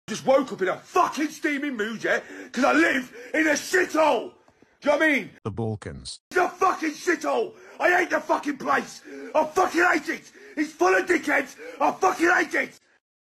Just woke up in a fucking steaming mood, yeah? Because I live in a shithole! Do you know what I mean? The Balkans. It's a fucking shithole! I hate the fucking place! I fucking hate it! It's full of dickheads! I fucking hate it!